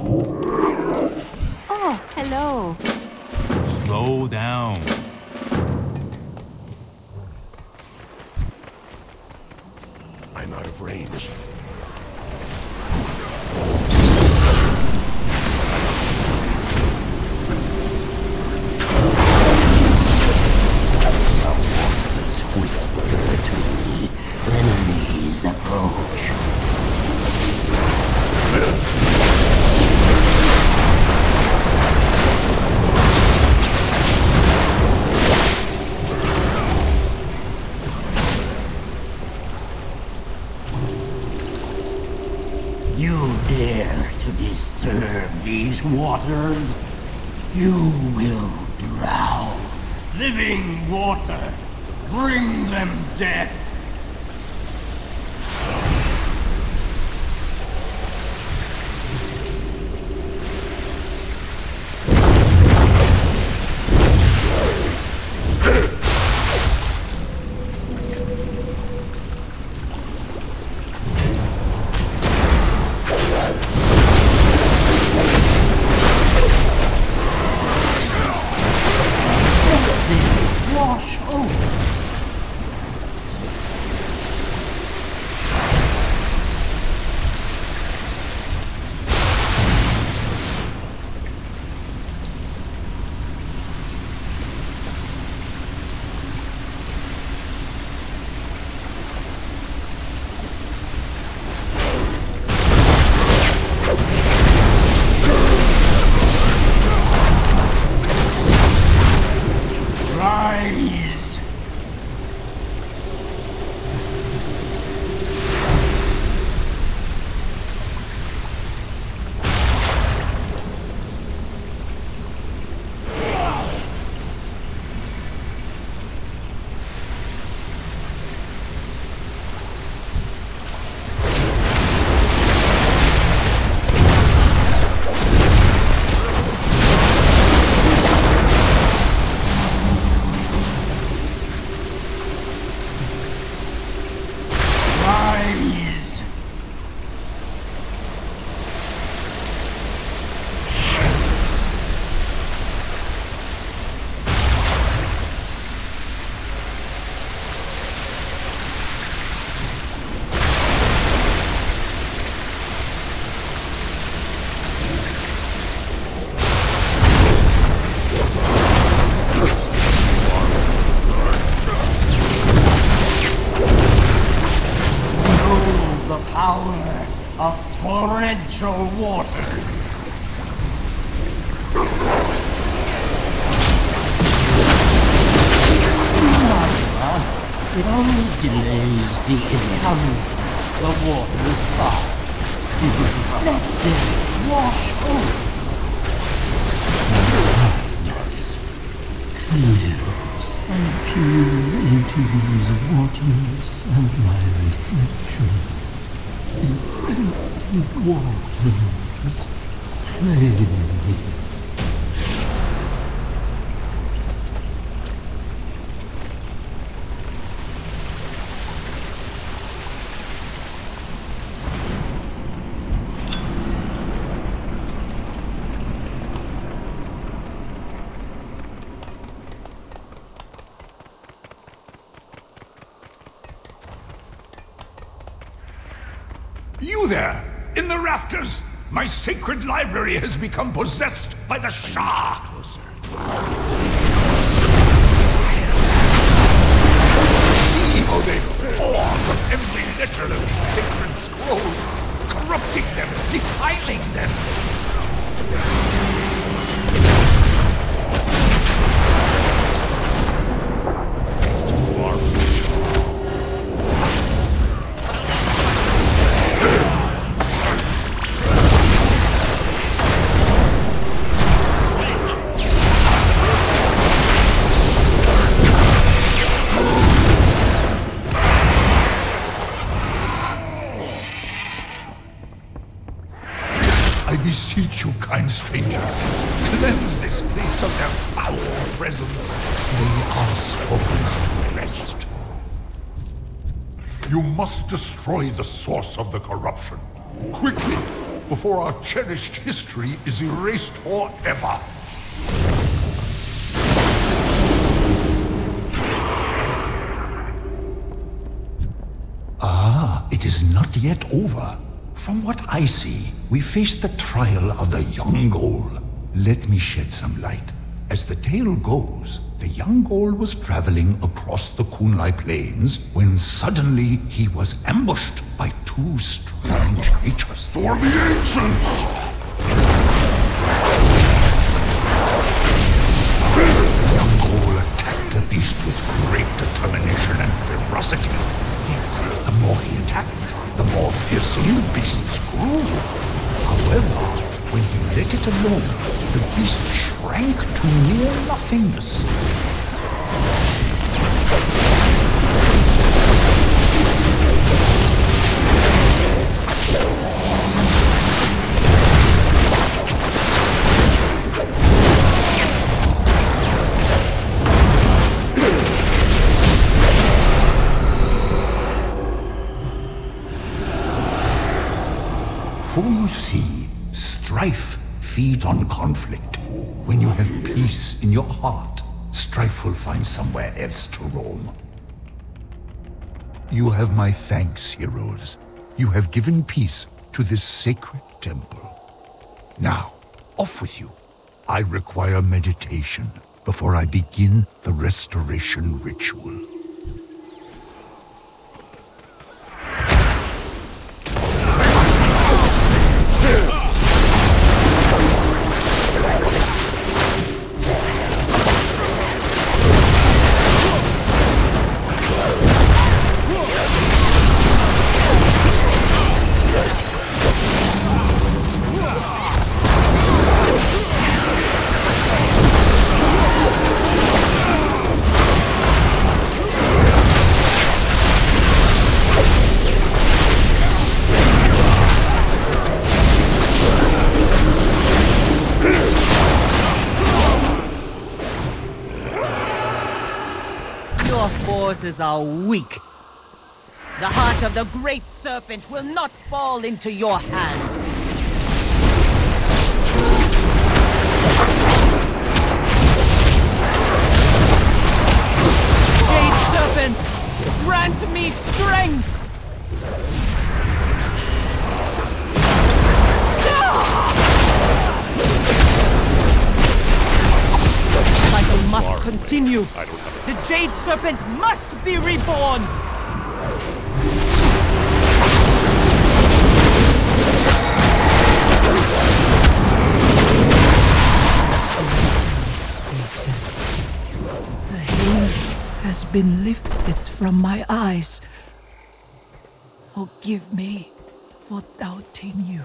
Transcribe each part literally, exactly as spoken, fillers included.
Oh, hello. Slow down. I'm out of range. Whisper to me. Enemies approach. You dare to disturb these waters? You will drown. Living water! Bring them death! Wash over! Rise! Rise! The power of torrential waters. It only delays the incoming of water's fire. Let them wash over. Cleanse and pure into these waters, and my reflection is empty waters. Claim me. You there, in the rafters! My sacred library has become possessed by the Shah! Closer. See how they pour from every letter of these sacred scrolls, corrupting them, defiling them! I beseech you, kind strangers, cleanse this place of their foul presence. They are spoken of rest. You must destroy the source of the corruption. Quickly, before our cherished history is erased forever. Ah, it is not yet over. From what I see, we face the trial of the young Ghoul. Let me shed some light. As the tale goes, the young Ghoul was traveling across the Kunlai Plains when suddenly he was ambushed by two strange creatures. For the ancients! The young Ghoul attacked the beast with great determination and ferocity. Yet, the more he attacked, the more fearsome the beasts grew. However, when he let it alone, the beast shrank to near nothingness. For you see, strife feeds on conflict. When you have peace in your heart, strife will find somewhere else to roam. You have my thanks, heroes. You have given peace to this sacred temple. Now, off with you. I require meditation before I begin the restoration ritual. Forces are weak. The heart of the Great Serpent will not fall into your hands. Jade Serpent, grant me strength! The cycle must continue. The Jade Serpent must be reborn! The haze has been lifted from my eyes. Forgive me for doubting you.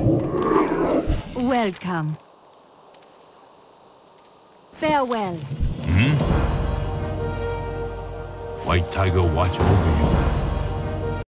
Welcome. Farewell. White Tiger watch over you.